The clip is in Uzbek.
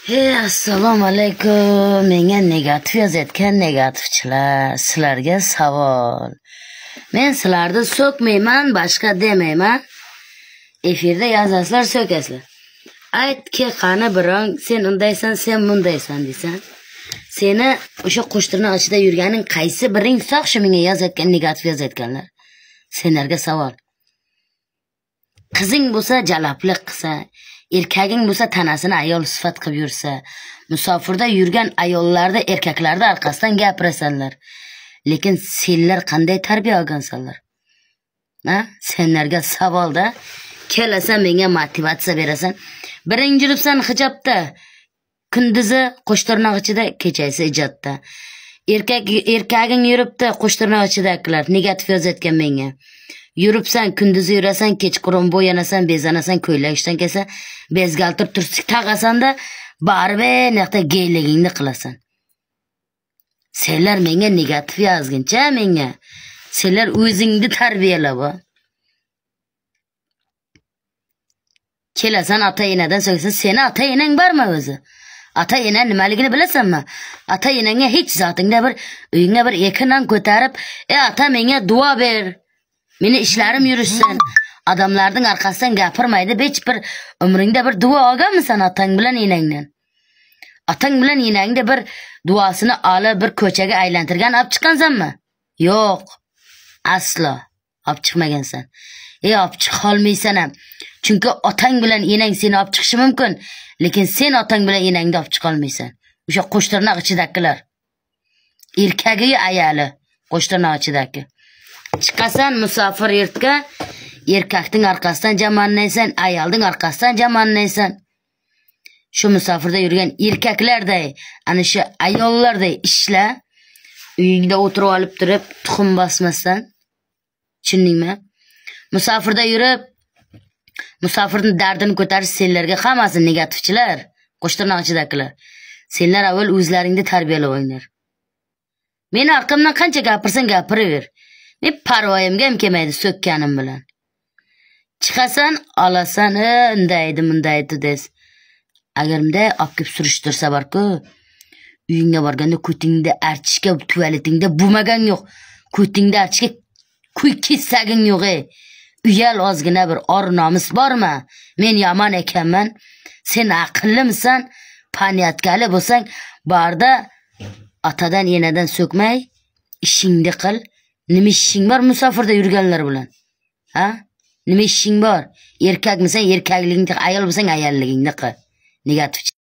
Hey, assalomu alaykum. Menga negativ yozayotgan negativchilar, sizlarga savol. Men sizlarni so'kmayman, boshqa demayman. Efirda yozasizlar, so'kasizlar. Aytki, qani birong, sen undaysan, sen bundaysan deysan. Seni o'sha qo'shtirnoq ichida yurganing qaysi biring sog' shu menga yozayotgan negativ yozayotganlar. Senlarga savol. Qizing bo'lsa jalablik qilsa, erkaging bo'lsa tanasini ayol sifat qilib yursa, musofirda yurgan ayollarda erkaklarda orqasidan gapirasanlar. Lekin senlar qanday tarbiya olgansanlar? Senlarga savolda, kelasan menga motivatsiya berasan. Birinchi yuribsan hijobda, kunduzi qo'shtirnoq ichida, kechasi ijodda. Erkaging yuribdi qo'shtirnoq ichidagilar negativ yozayotgan menga. Yuribsan, kunduzi yurasan, kechqurun bo'yanasan, bezanasan, ko'ylak ishdan kelsa, bezgaltir tursik taqasanda, baribir naqta geyligingni qilasan. Senlar menga negativ yozguncha menga, senlar o'zingni tarbiyalab. Kelasan ota-enadan so'rasan, seni ota-enang bormi o'zi? Ota-enan nimaligini bilasanmi? Ota-enangga hech zotingda bir uyingga bir ekinan ko'tarib, ota menga duo ber. Meni ishlarim yurishsin. Odamlarning orqasidan gapirmaydi, hech bir umringda bir duo olganmisan otang bilan enangdan? Otang bilan enangda bir duosini olib bir ko'chaga aylantirgan olib chiqqansanmi? Yo'q. Aslo olib chiqmagansan. Olib chiqa olmaysan ham. Chunki otang bilan enang seni olib chiqishi mumkin, lekin sen otang bilan enangni olib chiqa olmaysan. O'sha qo'shtirnoq ichidagilar. Erkagiga ayali qo'shtirnoq ichidagi. Chiqasan musofir yurtga, erkakning orqasidan jamonnaysan, ayolning orqasidan jamonnaysan. Shu musofirda yurgan erkaklarday, ana shu ayollarday ishla, uyingda o'tirib olib turib, tuxum bosmasdan. Tushundingmi? Musofirda yurib, musofirning dardini ko'tarish senlarga hammasi negativchilar, qo'shtirnoq ichidagilar. Senlar avval o'zlaringni tarbiyalab o'yinglar. Meni orqamdan qancha gapirsan gapiraver. Men parvoyimga ham kelmaydi so'kkanim bilan. Chiqasan, olasan, undaydi, mundaydi des. Agar bunday olib kelib surishtirsa bor-ku, uyingga borganda ko'tingda archishga, tuvaletingda bo'lmagan yo'q. Ko'tingda archishga kuy kessaging yo'q. Uyal ozgina bir or-nomus bormi? Men yomon ekanman. Sen aqllimisan? Paniyatkali bo'lsang, borda otadan enadan so'kmay, ishingni qil. Nima ishing bor musofirda yurganlar bilan? Nima ishing bor? Erkakmisan, erkakligingni qil, ayol bo'lsang, ayolligingni qil. Negativ